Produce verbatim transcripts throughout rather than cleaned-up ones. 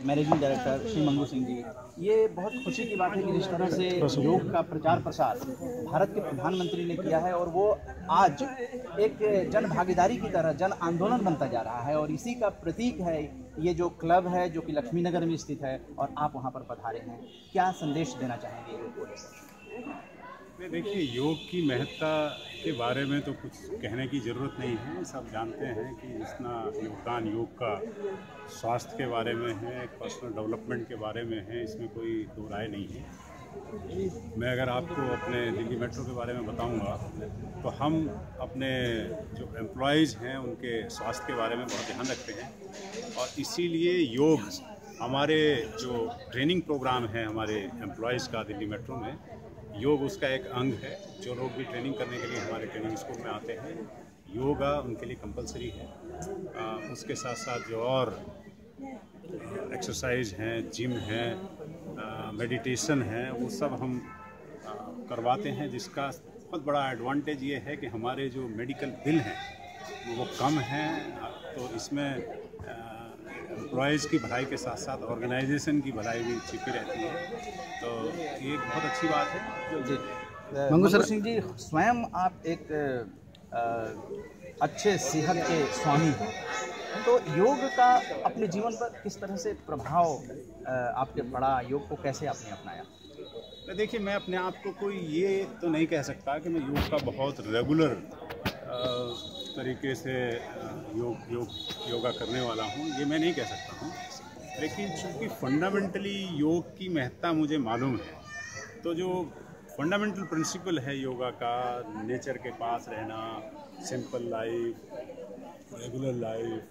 Managing director Shri Mangu Singh ji, ये बहुत खुशी की बात है कि जिस तरह से योग का प्रचार प्रसार भारत के प्रधानमंत्री ने किया है और वो आज एक जन भागीदारी की तरह जन आंदोलन बनता जा रहा है, और इसी का प्रतीक है ये जो क्लब है जो कि लक्ष्मीनगर में स्थित है और आप वहाँ पर पधारे हैं। क्या संदेश देना चाहेंगे योग को लेकर? नहीं, देखिए, योग की महत्ता के बारे में तो कुछ कहने की ज़रूरत नहीं है। सब जानते हैं कि इतना योगदान योग का स्वास्थ्य के बारे में है, पर्सनल डेवलपमेंट के बारे में है, इसमें कोई दो राय नहीं है। मैं अगर आपको अपने दिल्ली मेट्रो के बारे में बताऊंगा तो हम अपने जो एम्प्लॉयज़ हैं उनके स्वास्थ्य के बारे में बहुत ध्यान रखते हैं, और इसीलिए योग हमारे जो ट्रेनिंग प्रोग्राम है हमारे एम्प्लॉयज़ का दिल्ली मेट्रो में, योग उसका एक अंग है। जो लोग भी ट्रेनिंग करने के लिए हमारे ट्रेनिंग स्कूल में आते हैं, योगा उनके लिए कंपलसरी है। आ, उसके साथ साथ जो और एक्सरसाइज हैं, जिम हैं, मेडिटेशन है, वो सब हम आ, करवाते हैं, जिसका बहुत बड़ा एडवांटेज ये है कि हमारे जो मेडिकल बिल हैं वो कम हैं। तो इसमें एम्प्लॉयज़ की भलाई के साथ साथ ऑर्गेनाइजेशन की भलाई भी छिपी रहती है, तो ये एक बहुत अच्छी बात है। जी, मंगू सिंह जी, स्वयं आप एक आ, अच्छे सेहत के स्वामी हैं, तो योग का अपने जीवन पर किस तरह से प्रभाव आ, आपके पड़ा? योग को कैसे आपने अपनाया? देखिए, मैं अपने आप को कोई ये तो नहीं कह सकता कि मैं योग का बहुत रेगुलर तरीके से योग योग योगा करने वाला हूँ, ये मैं नहीं कह सकता हूँ। लेकिन चूँकि फंडामेंटली योग की महत्ता मुझे मालूम है, तो जो फंडामेंटल प्रिंसिपल है योगा का, नेचर के पास रहना, सिंपल लाइफ, रेगुलर लाइफ,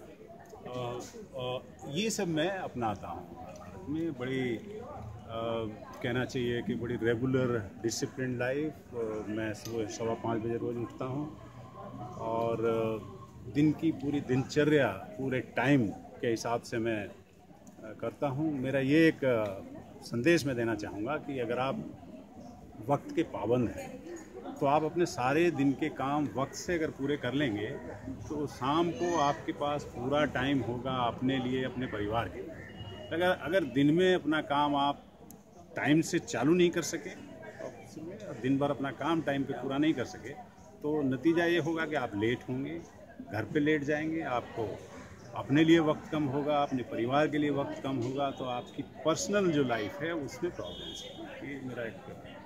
ये सब मैं अपनाता हूँ। मैं बड़ी आ, कहना चाहिए कि बड़ी रेगुलर डिसिप्लिन लाइफ। मैं सुबह सवा पाँच बजे रोज़ उठता हूँ और दिन की पूरी दिनचर्या पूरे टाइम के हिसाब से मैं करता हूँ। मेरा ये एक संदेश मैं देना चाहूँगा कि अगर आप वक्त के पाबंद हैं तो आप अपने सारे दिन के काम वक्त से अगर पूरे कर लेंगे तो शाम को आपके पास पूरा टाइम होगा अपने लिए, अपने परिवार के लिए। अगर अगर दिन में अपना काम आप टाइम से चालू नहीं कर सके और दिन भर अपना काम टाइम पे पूरा नहीं कर सके, तो नतीजा ये होगा कि आप लेट होंगे, घर पे लेट जाएंगे, आपको अपने लिए वक्त कम होगा, अपने परिवार के लिए वक्त कम होगा, तो आपकी पर्सनल जो लाइफ है उसमें प्रॉब्लम्स होंगी। ये मेरा एक